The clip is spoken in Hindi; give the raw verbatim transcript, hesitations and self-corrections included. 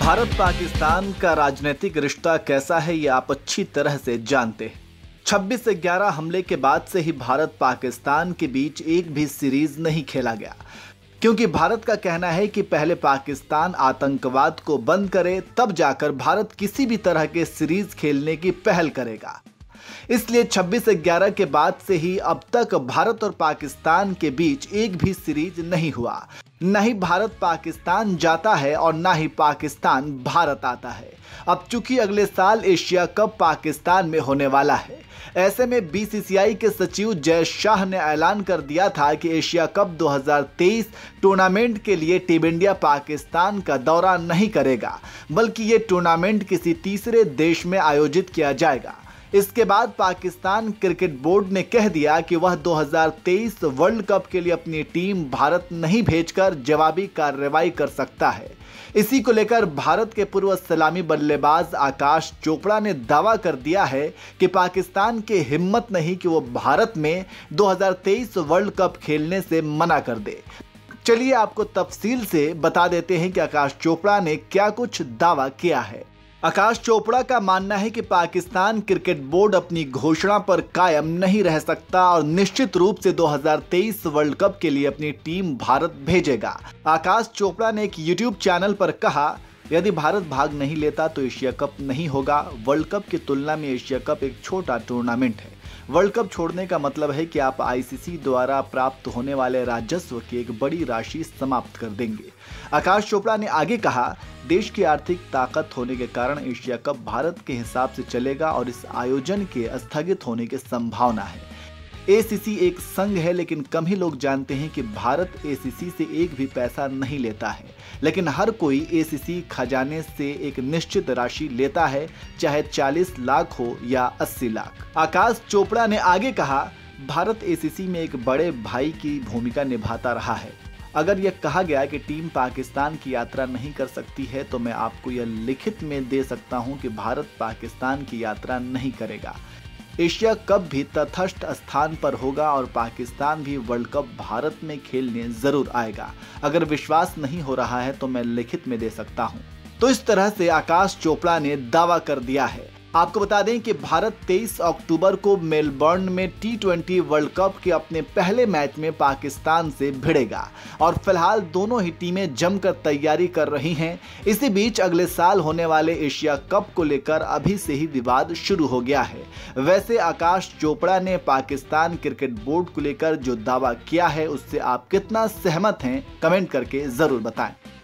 भारत पाकिस्तान का राजनीतिक रिश्ता कैसा है ये आप अच्छी तरह से जानते हैं। छब्बीस ग्यारह हमले के बाद से ही भारत पाकिस्तान के बीच एक भी सीरीज नहीं खेला गया, क्योंकि भारत का कहना है कि पहले पाकिस्तान आतंकवाद को बंद करे, तब जाकर भारत किसी भी तरह के सीरीज खेलने की पहल करेगा। इसलिए छब्बीस ग्यारह के बाद से ही अब तक भारत और पाकिस्तान के बीच एक भी सीरीज नहीं हुआ। न ही भारत पाकिस्तान जाता है और न ही पाकिस्तान भारत आता है। अब चूंकि अगले साल एशिया कप पाकिस्तान में होने वाला है, ऐसे में बीसीसीआई के सचिव जय शाह ने ऐलान कर दिया था कि एशिया कप दो हज़ार तेईस टूर्नामेंट के लिए टीम इंडिया पाकिस्तान का दौरा नहीं करेगा, बल्कि ये टूर्नामेंट किसी तीसरे देश में आयोजित किया जाएगा। इसके बाद पाकिस्तान क्रिकेट बोर्ड ने कह दिया कि वह दो हज़ार तेईस वर्ल्ड कप के लिए अपनी टीम भारत नहीं भेजकर जवाबी कार्रवाई कर सकता है। इसी को लेकर भारत के पूर्व सलामी बल्लेबाज आकाश चोपड़ा ने दावा कर दिया है कि पाकिस्तान की हिम्मत नहीं कि वो भारत में दो हज़ार तेईस वर्ल्ड कप खेलने से मना कर दे। चलिए आपको तफसील से बता देते हैं कि आकाश चोपड़ा ने क्या कुछ दावा किया है। आकाश चोपड़ा का मानना है कि पाकिस्तान क्रिकेट बोर्ड अपनी घोषणा पर कायम नहीं रह सकता और निश्चित रूप से दो हज़ार तेईस वर्ल्ड कप के लिए अपनी टीम भारत भेजेगा। आकाश चोपड़ा ने एक यूट्यूब चैनल पर कहा, यदि भारत भाग नहीं लेता तो एशिया कप नहीं होगा। वर्ल्ड कप की तुलना में एशिया कप एक छोटा टूर्नामेंट है। वर्ल्ड कप छोड़ने का मतलब है कि आप आईसीसी द्वारा प्राप्त होने वाले राजस्व की एक बड़ी राशि समाप्त कर देंगे। आकाश चोपड़ा ने आगे कहा, देश की आर्थिक ताकत होने के कारण एशिया कप भारत के हिसाब से चलेगा और इस आयोजन के स्थगित होने की संभावना है। एसीसी एक संघ है, लेकिन कम ही लोग जानते हैं कि भारत एसीसी से एक भी पैसा नहीं लेता है, लेकिन हर कोई एसीसी खजाने से एक निश्चित राशि लेता है, चाहे चालीस लाख हो या अस्सी लाख। आकाश चोपड़ा ने आगे कहा, भारत एसीसी में एक बड़े भाई की भूमिका निभाता रहा है। अगर यह कहा गया कि टीम पाकिस्तान की यात्रा नहीं कर सकती है, तो मैं आपको यह लिखित में दे सकता हूं कि भारत पाकिस्तान की यात्रा नहीं करेगा। एशिया कप भी तटस्थ स्थान पर होगा और पाकिस्तान भी वर्ल्ड कप भारत में खेलने जरूर आएगा। अगर विश्वास नहीं हो रहा है तो मैं लिखित में दे सकता हूं। तो इस तरह से आकाश चोपड़ा ने दावा कर दिया है। आपको बता दें कि भारत तेईस अक्टूबर को मेलबर्न में टी ट्वेंटी वर्ल्ड कप के अपने पहले मैच में पाकिस्तान से भिड़ेगा और फिलहाल दोनों ही टीमें जमकर तैयारी कर रही हैं। इसी बीच अगले साल होने वाले एशिया कप को लेकर अभी से ही विवाद शुरू हो गया है। वैसे आकाश चोपड़ा ने पाकिस्तान क्रिकेट बोर्ड को लेकर जो दावा किया है उससे आप कितना सहमत हैं, कमेंट करके जरूर बताएं।